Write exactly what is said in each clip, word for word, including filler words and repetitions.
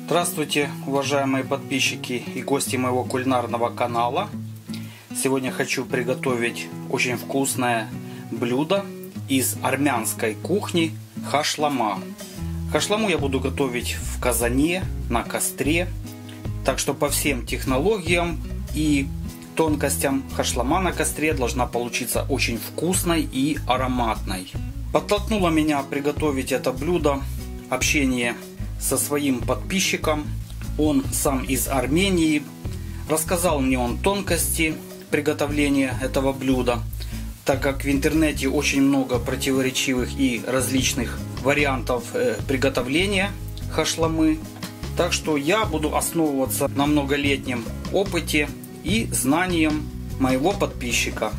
Здравствуйте, уважаемые подписчики и гости моего кулинарного канала. Сегодня хочу приготовить очень вкусное блюдо из армянской кухни – хашлама. Хашламу я буду готовить в казане, на костре. Так что по всем технологиям и тонкостям хашлама на костре должна получиться очень вкусной и ароматной. Подтолкнуло меня приготовить это блюдо общение со своим подписчиком. Он сам из Армении. Рассказал мне он тонкости приготовления этого блюда, так как в интернете очень много противоречивых и различных вариантов приготовления хашламы. Так что я буду основываться на многолетнем опыте и знаниям моего подписчика.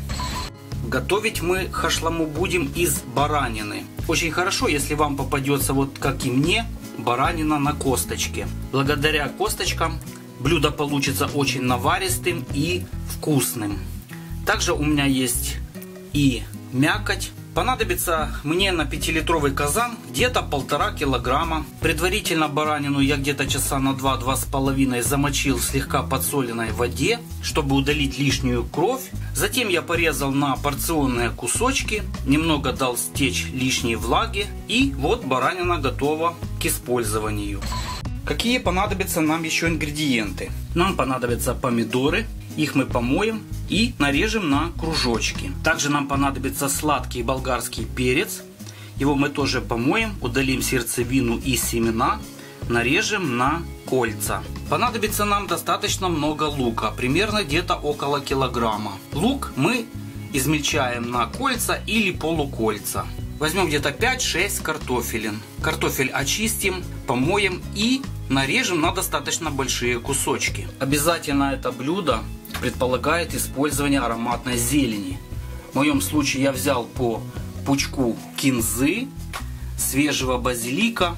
Готовить мы хашламу будем из баранины. Очень хорошо, если вам попадется, вот как и мне, баранина на косточке. Благодаря косточкам блюдо получится очень наваристым и вкусным. Также у меня есть и мякоть. Понадобится мне на пятилитровый казан где-то полтора килограмма. Предварительно баранину я где-то часа на два-два с половиной замочил в слегка подсоленной воде, чтобы удалить лишнюю кровь. Затем я порезал на порционные кусочки, немного дал стечь лишней влаги, и вот баранина готова к использованию. Какие понадобятся нам еще ингредиенты? Нам понадобятся помидоры. Их мы помоем и нарежем на кружочки. Также нам понадобится сладкий болгарский перец. Его мы тоже помоем, удалим сердцевину и семена, нарежем на кольца. Понадобится нам достаточно много лука, примерно где-то около килограмма. Лук мы измельчаем на кольца или полукольца. Возьмем где-то пять-шесть картофелин. Картофель очистим, помоем и нарежем на достаточно большие кусочки. Обязательно это блюдо предполагает использование ароматной зелени. В моем случае я взял по пучку кинзы, свежего базилика,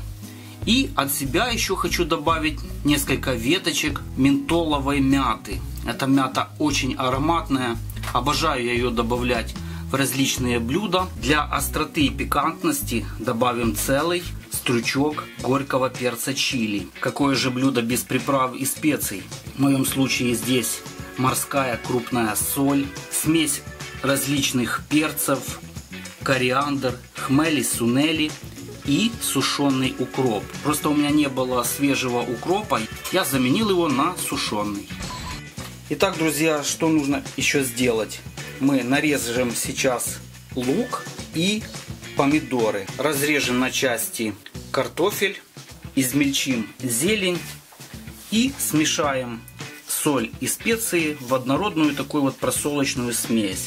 и от себя еще хочу добавить несколько веточек ментоловой мяты. Эта мята очень ароматная, обожаю я ее добавлять в различные блюда. Для остроты и пикантности добавим целый стручок горького перца чили. Какое же блюдо без приправ и специй? В моем случае здесь морская крупная соль, смесь различных перцев, кориандр, хмели, сунели и сушеный укроп. Просто у меня не было свежего укропа, я заменил его на сушеный. Итак, друзья, что нужно еще сделать? Мы нарежем сейчас лук и помидоры. Разрежем на части картофель, измельчим зелень и смешаем соль и специи в однородную такую вот просолочную смесь.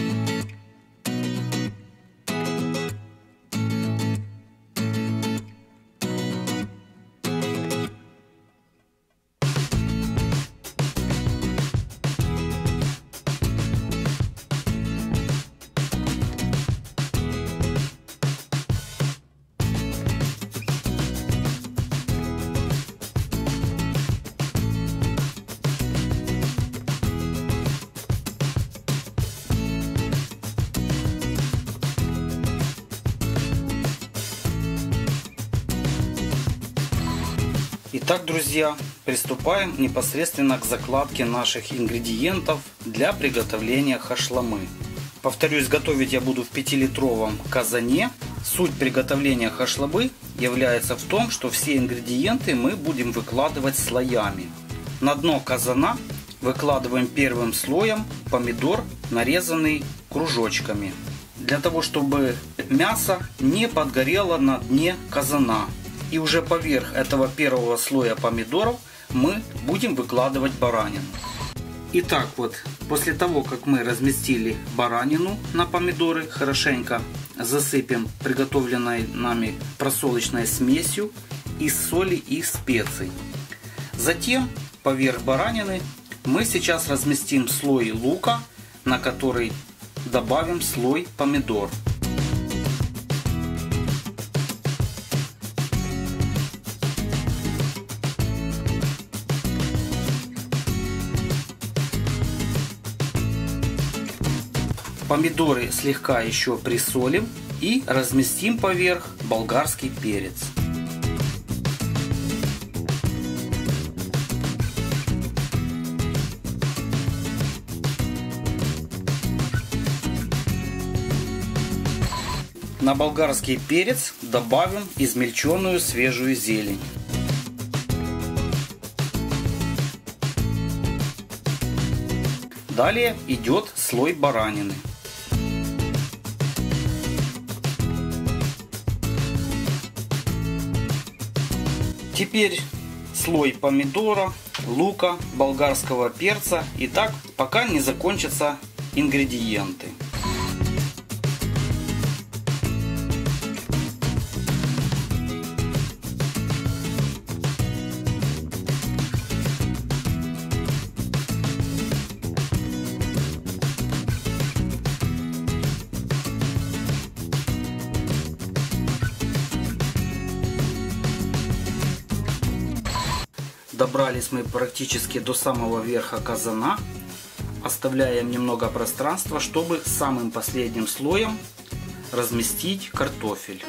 Итак, друзья, приступаем непосредственно к закладке наших ингредиентов для приготовления хашламы. Повторюсь, готовить я буду в пятилитровом казане. Суть приготовления хашламы является в том, что все ингредиенты мы будем выкладывать слоями. На дно казана выкладываем первым слоем помидор, нарезанный кружочками, для того, чтобы мясо не подгорело на дне казана. И уже поверх этого первого слоя помидоров мы будем выкладывать баранину. Итак, вот после того, как мы разместили баранину на помидоры, хорошенько засыпем приготовленной нами просолочной смесью из соли и специй. Затем поверх баранины мы сейчас разместим слой лука, на который добавим слой помидор. Помидоры слегка еще присолим и разместим поверх болгарский перец. На болгарский перец добавим измельченную свежую зелень. Далее идет слой баранины. Теперь слой помидора, лука, болгарского перца. И так, пока не закончатся ингредиенты. Добрались мы практически до самого верха казана. Оставляем немного пространства, чтобы самым последним слоем разместить картофель.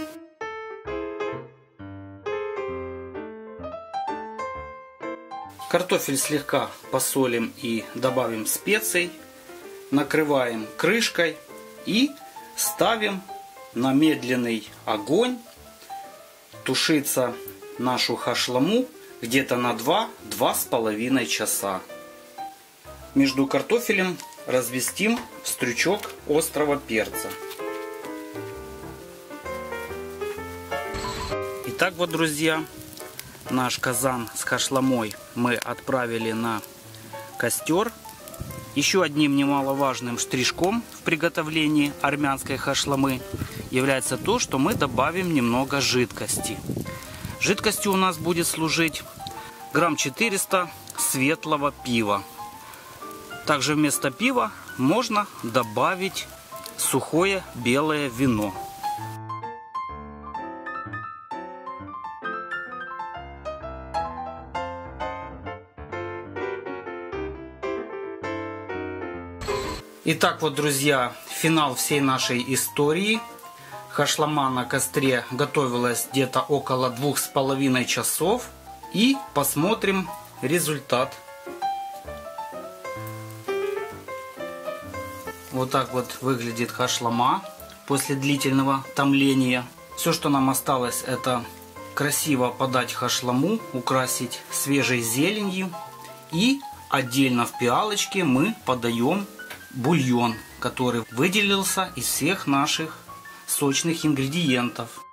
Картофель слегка посолим и добавим специй. Накрываем крышкой и ставим на медленный огонь тушиться нашу хашламу где-то на два-два с половиной часа. Между картофелем развестим стручок острого перца. Итак, вот, друзья, наш казан с хашламой мы отправили на костер. Еще одним немаловажным штришком в приготовлении армянской хашламы является то, что мы добавим немного жидкости. Жидкостью у нас будет служить грамм четыреста светлого пива. Также вместо пива можно добавить сухое белое вино. Итак, вот, друзья, финал всей нашей истории. Хашлама на костре готовилась где-то около двух с половиной часов. И посмотрим результат. Вот так вот выглядит хашлама после длительного томления. Все, что нам осталось, это красиво подать хашламу, украсить свежей зеленью. И отдельно в пиалочке мы подаем бульон, который выделился из всех наших сочных ингредиентов.